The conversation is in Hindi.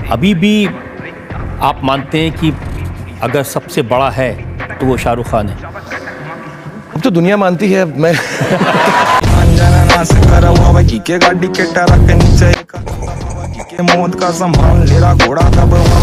अभी भी आप मानते हैं कि अगर सबसे बड़ा है तो वो शाहरुख खान है? अब तो दुनिया मानती है। मैं गाड़ी के ट्रक नीचे मौत का संभाल ले रहा घोड़ा कब